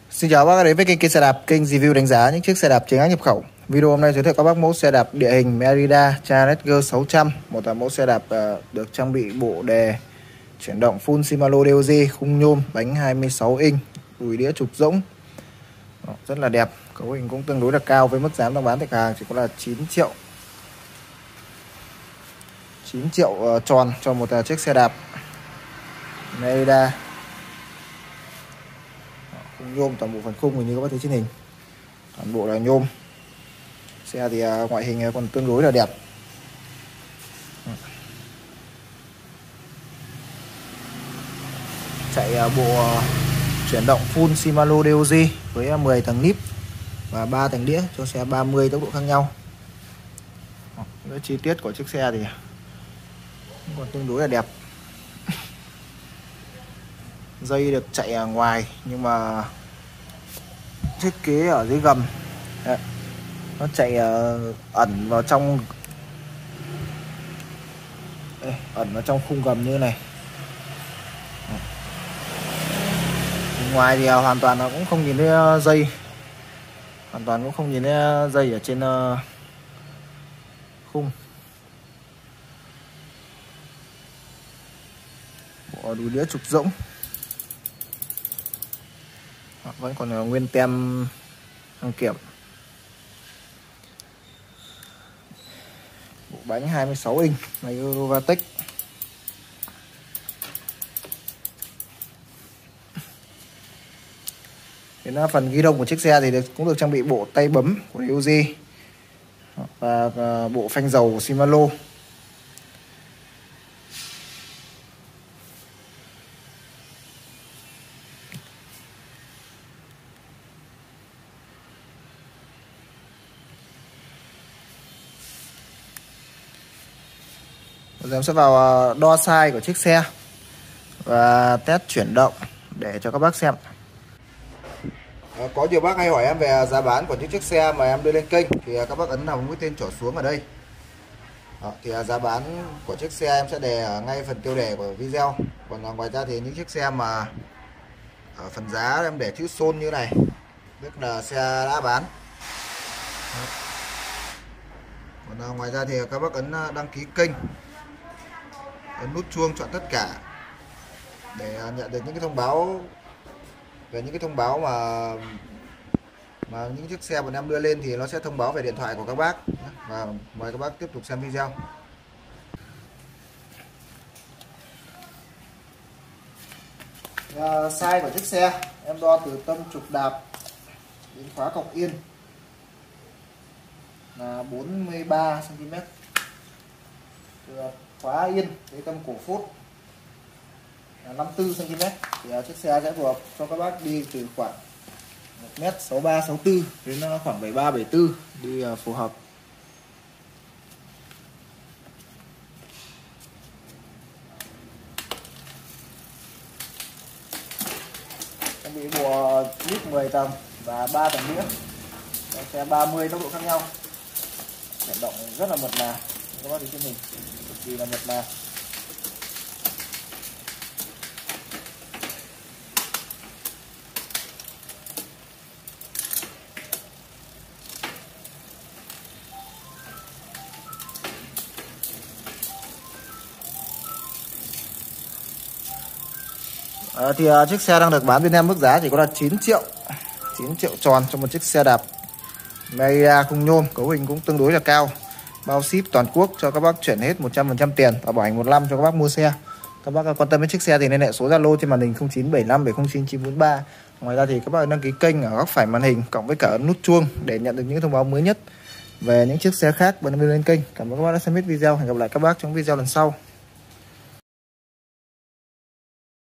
Xin chào bác đến với kênh xe đạp, kênh review đánh giá những chiếc xe đạp chính hãng nhập khẩu. Video hôm nay giới thiệu các bác mẫu xe đạp địa hình Merida Challenger 600, một là mẫu xe đạp được trang bị bộ đề chuyển động full Shimano DOG, khung nhôm, bánh 26 inch, đùi đĩa trục rỗng. Rất là đẹp, cấu hình cũng tương đối là cao với mức giá đang bán tại cửa hàng chỉ có là 9 triệu. 9 triệu tròn cho một chiếc xe đạp Merida. Khung nhôm, toàn bộ phần khung như các bác thấy trên hình, toàn bộ là nhôm. Xe thì ngoại hình còn tương đối là đẹp. Chạy bộ chuyển động full Shimano DOG với 10 tầng níp và 3 tầng đĩa cho xe 30 tốc độ khác nhau. Những chi tiết của chiếc xe thì còn tương đối là đẹp. Dây được chạy ở ngoài nhưng mà thiết kế ở dưới gầm. Đấy, nó chạy ẩn vào trong, đây, ẩn vào trong khung gầm như này. Ngoài thì hoàn toàn nó cũng không nhìn thấy dây, hoàn toàn cũng không nhìn thấy dây ở trên khung. Bộ đùi đĩa trục rỗng vẫn còn là nguyên tem đăng kiểm. Bộ bánh 26 inch này Eurovatech. Đến phần ghi đông của chiếc xe thì cũng được trang bị bộ tay bấm của DOG và bộ phanh dầu của Shimano. Bây giờ em sẽ vào đo size của chiếc xe và test chuyển động để cho các bác xem. Có nhiều bác hay hỏi em về giá bán của những chiếc xe mà em đưa lên kênh thì các bác ấn vào mũi tên trỏ xuống ở đây. Thì giá bán của chiếc xe em sẽ đề ở ngay phần tiêu đề của video. Còn ngoài ra thì những chiếc xe mà ở phần giá em để chữ xôn như này, tức là xe đã bán. Còn ngoài ra thì các bác ấn đăng ký kênh, ấn nút chuông chọn tất cả để nhận được những cái thông báo về những cái thông báo mà những chiếc xe bọn em đưa lên thì nó sẽ thông báo về điện thoại của các bác. Và mời các bác tiếp tục xem video. Size của chiếc xe em đo từ tâm trục đạp đến khóa cọc yên là 43 cm, từ khóa yên đến tâm cổ phốt là 54 cm. Thì chiếc xe sẽ phù hợp cho các bác đi từ khoảng 1m63-64 đến khoảng 73-74 đi phù hợp. Trang bị bộ lít 10 tầng và 3 tầng đĩa cho xe 30 tốc độ khác nhau. Chuyển động rất là mượt mà, các bác thấy trên mình cực kỳ là mượt mà. Thì chiếc xe đang được bán bên em mức giá chỉ có là 9 triệu tròn cho một chiếc xe đạp Merida khung nhôm, cấu hình cũng tương đối là cao, bao ship toàn quốc cho các bác chuyển hết 100% tiền và bảo hành 1 năm cho các bác mua xe. Các bác quan tâm đến chiếc xe thì liên hệ số Zalo trên màn hình 0975 709 943. Ngoài ra thì các bác đăng ký kênh ở góc phải màn hình cộng với cả nút chuông để nhận được những thông báo mới nhất về những chiếc xe khác bên lên kênh. Cảm ơn các bác đã xem hết video. Hẹn gặp lại các bác trong video lần sau.